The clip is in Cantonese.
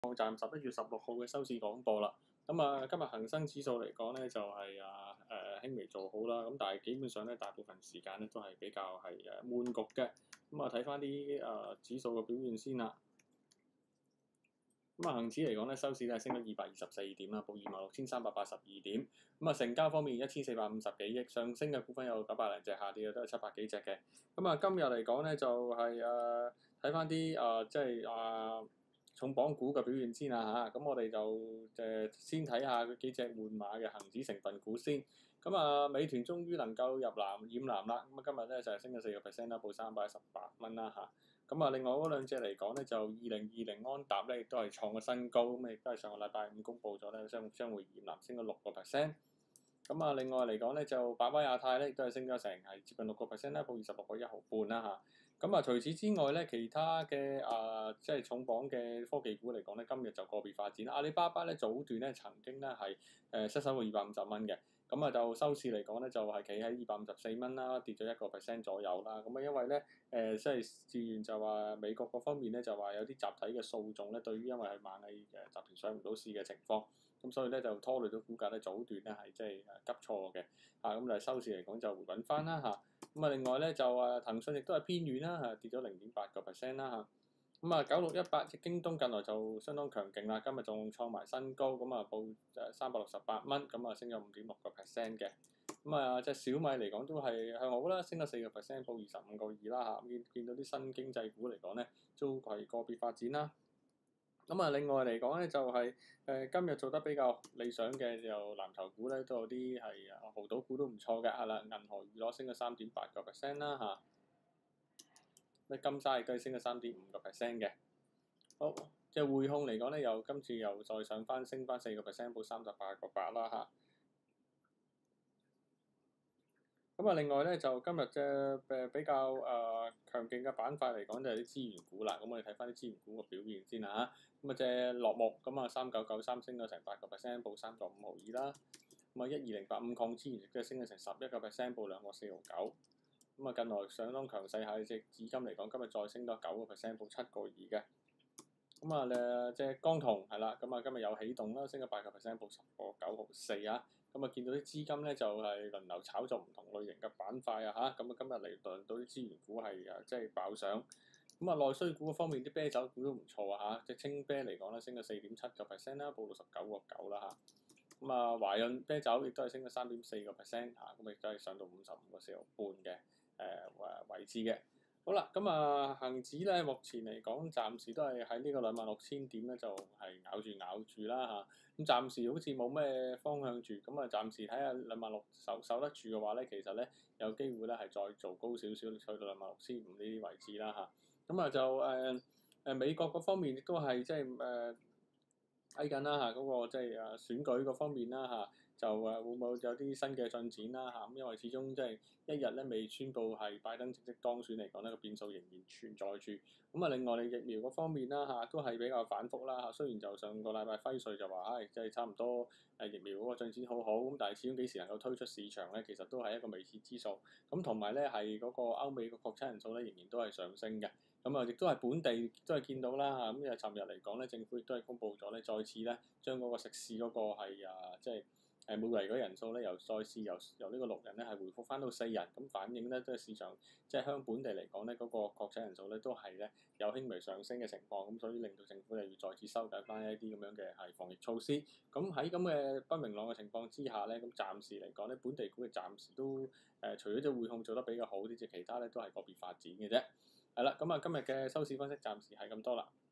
網站11月16號嘅收市廣播啦。咁啊，今日恒生指數嚟講咧，就係輕微做好啦。咁但係基本上咧，大部分時間咧都係比較係悶局嘅。咁啊，睇翻啲指數嘅表現先啦。咁啊，恒指嚟講咧，收市咧升咗224點啦，報26,382點。咁啊，成交方面1450幾億，上升嘅股份有900零隻，下跌嘅都係700幾隻嘅。咁啊，今日嚟講咧就係睇翻啲重磅股嘅表現先啦嚇。咁我哋就先睇下佢幾隻換馬嘅恒指成分股先。咁啊，美團終於能夠入藍染藍啦。咁啊，今日咧就係升咗4%啦，報318蚊啦嚇。咁啊，另外嗰兩隻嚟講咧，就2020安踏咧，亦都係創咗新高，咁亦都係上個禮拜五公佈咗咧，將會染藍升咗6%。咁啊，另外嚟講咧，就百威亞太咧，亦都係升咗成係接近6%啦，報26個1毫半啦嚇。咁啊，除此之外咧，其他嘅即係重磅嘅科技股嚟講咧，今日就個別發展。阿里巴巴咧早段咧曾經咧係失守過250蚊嘅。咁啊，就收市嚟講咧，就係企喺254蚊啦，跌咗1% 左右啦。咁啊，因為咧即係自然就話美國嗰方面咧就話有啲集體嘅訴訟咧，對於因為係螞蟻集團上唔到市嘅情況，咁所以咧就拖累到股價咧早段咧係即係急挫嘅。咁但係收市嚟講就回穩翻啦嚇。咁啊，另外咧就騰訊亦都係偏軟啦嚇，跌咗0.8% 啦嚇。咁啊，9618隻京東近來就相當強勁啦，今日仲創埋新高，咁啊報368蚊，咁啊升咗5.6% 嘅。咁啊，隻小米嚟講都係向好啦，升咗4%，報25.2啦嚇。見到啲新經濟股嚟講咧，都係個別發展啦。咁啊，另外嚟講咧就係今日做得比較理想嘅就藍籌股咧，都有啲係濠賭股都唔錯嘅，係啦，銀河娛樂升咗3.8% 啦嚇。金沙亦都係升咗3.5% 嘅。好，即係匯控嚟講咧，今次又再上翻，升翻4%，報38.8啦嚇。咁啊，另外咧就今日嘅比較強勁嘅板塊嚟講，就係啲資源股啦。咁我哋睇翻啲資源股嘅表現先啦嚇。咁啊，隻樂木咁啊3993升咗成8%，報3.5毫2啦。咁啊12085礦資源亦都係升咗成11%，報2.4號9。咁啊，近來相當強勢下隻紫金嚟講，今日再升多9%，報7.2嘅。咁啊，隻江銅係啦，咁啊今日有起動啦，升咗8%，報10.9毫4啊。咁啊，見到啲資金咧就係輪流炒作唔同類型嘅板塊啊嚇。咁啊，今日嚟輪到啲資源股係即係爆上。咁啊，內需股方面啲啤酒股都唔錯啊嚇。隻青啤嚟講咧，升咗4.7%啦，報69.9啦嚇。咁啊，華潤啤酒亦都係升咗3.4%嚇，咁亦都係上到55.4毫半嘅位置嘅。好啦，咁啊，恆指咧目前嚟講，暫時都係喺呢個26,000點咧，就係咬住啦嚇。咁暫時好似冇咩方向住，咁啊暫時睇下26,000守得住嘅話咧，其實咧有機會咧係再做高少少，去到26,500呢啲位置啦嚇。咁啊就美國嗰方面亦都係即係睇緊啦嚇，嗰個即係選舉嗰方面啦嚇，就會唔會有啲新嘅進展啦嚇？咁因為始終即係一日咧未宣布係拜登正式當選嚟講咧，個變數仍然存在住。咁啊，另外你疫苗嗰方面啦嚇，都係比較反覆啦嚇。雖然就上個禮拜輝瑞就話即係差唔多疫苗嗰個進展好好，咁但係始終幾時能夠推出市場咧，其實都係一個未知之數。咁同埋咧係嗰個歐美個確診人數咧仍然都係上升嘅。咁啊，亦都係本地都係見到啦嚇。咁尋日嚟講咧，政府亦都係公布咗咧，再次咧將嗰個食肆嗰個係即係每圍嗰人數咧，再次由呢個6人咧係回復翻到4人，咁反映咧都係市場即係香本地嚟講咧嗰個確診人數咧都係咧有輕微上升嘅情況，咁所以令到政府又要再次收緊翻一啲咁樣嘅係防疫措施。咁喺咁嘅不明朗嘅情況之下咧，咁暫時嚟講咧，本地股嘅暫時都除咗隻匯控做得比較好啲，隻其他咧都係個別發展嘅啫。係啦，咁啊今日嘅收市分析暫時係咁多啦。